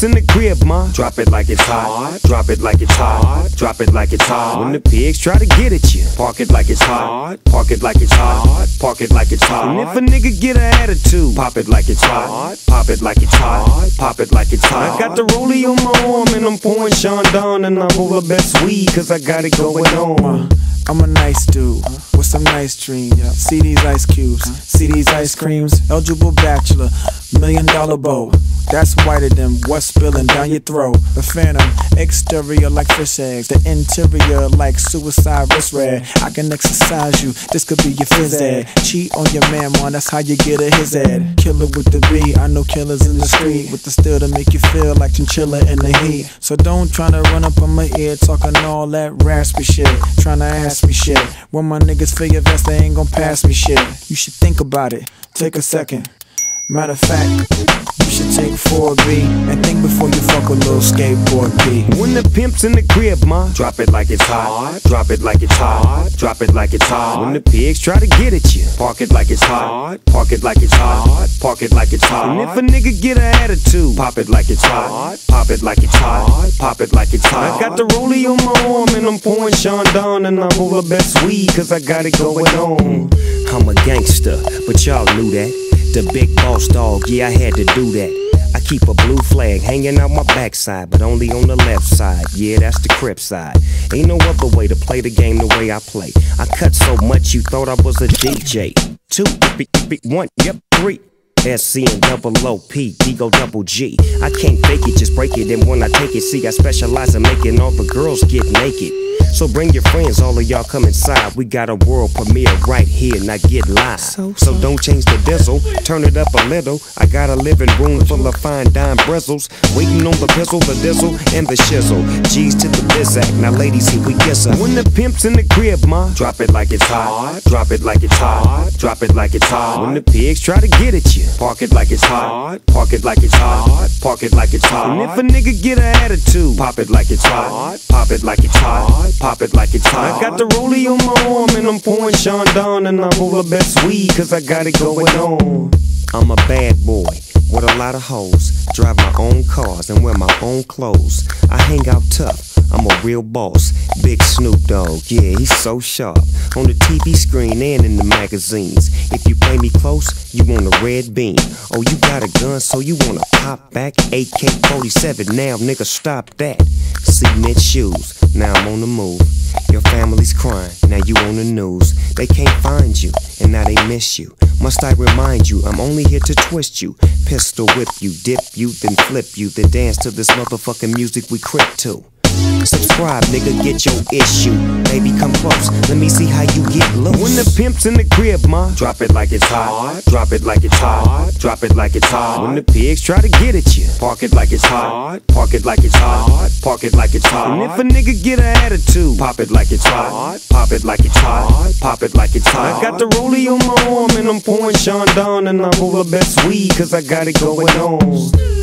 pimp's in the crib, ma, drop it like it's hot. Drop it like it's hot. Drop it like it's hot. When the pigs try to get at you, park it like it's hot. Park it like it's hot. Park it like it's hot. And if a nigga get an attitude, pop it like it's hot. Pop it like it's hot. Pop it like it's hot. I got the rollie on my arm and I'm pouring Sean Don, and I roll the best weed cause I got it going on. I'm a nice dude with some nice dreams. See these ice cubes, see these ice creams. Eligible bachelor, $1 million bow. That's whiter than what's spilling down your throat. The phantom, exterior like fish eggs, the interior like suicide wrist red. I can exercise you, this could be your phys ed. Cheat on your man, man, that's how you get a his ed. Killer with the B, I know killers in the street with the steel to make you feel like chinchilla in the heat. So don't tryna run up on my ear talking all that raspy shit, tryna ask me shit. When my niggas feel your vest, they ain't gon' pass me shit. You should think about it, take a second. Matter of fact, you should take 4B and think before you fuck a little skateboard B. When the pimp's in the crib, ma, drop it like it's hot. Drop it like it's hot. Drop it like it's hot. When the pigs try to get at you, park it like it's hot. Park it like it's hot. Park it like it's hot. And if a nigga get an attitude, pop it like it's hot. Pop it like it's hot. Pop it like it's hot. I got the rollie on my arm and I'm pouring Sean Don, and I roll the best weed cause I got it going on. I'm a gangster, but y'all knew that. The big boss dog, yeah, I had to do that. I keep a blue flag hanging out my backside, but only on the left side. Yeah, that's the Crip side. Ain't no other way to play the game the way I play. I cut so much you thought I was a DJ. 2, 1, yep, 3. SC&OOP, Digo double G. I can't fake it, just break it. And when I take it, see, I specialize in making all the girls get naked. So bring your friends, all of y'all come inside. We got a world premiere right here, now get live. So don't change the diesel, turn it up a little. I got a living room full of fine dime bristles, waiting on the pistol, the diesel, and the shizzle. G's to the bizac, now ladies, here we kiss her. When the pimp's in the crib, ma, drop it like it's hot. Drop it like it's hot. Drop it like it's hot. When the pigs try to get at you, park it like it's hot. Park it like it's hot. Park it like it's hot. And if a nigga get an attitude, pop it like it's hot. Pop it like it's hot. Pop it like it's hot. I got the rollie on my arm and I'm pouring Sean Don, and I roll the best weed cause I got it going on. I'm a bad boy with a lot of hoes, drive my own cars and wear my own clothes. I hang out tough, I'm a real boss. Big Snoop Dogg, yeah, he's so sharp. On the TV screen and in the magazines. If you play me close, you want a red beam. Oh, you got a gun, so you wanna pop back? AK-47, now nigga, stop that. Cement shoes, now I'm on the move. Your family's crying, now you on the news. They can't find you, and now they miss you. Must I remind you, I'm only here to twist you. Pistol whip you, dip you, then flip you, then dance to this motherfucking music we crip to. Subscribe, nigga, get your issue. Baby, come close, let me see how you get loose. When the pimp's in the crib, ma, drop it like it's hot. Drop it like it's hot. Drop it like it's hot. When the pigs try to get at you, park it like it's hot. Park it like it's hot. Park it like it's hot. And if a nigga get an attitude, pop it like it's hot. Pop it like it's hot. Pop it like it's hot. I got the rollie on my arm and I'm pouring Sean Don, and I roll the best weed cause I got it going on.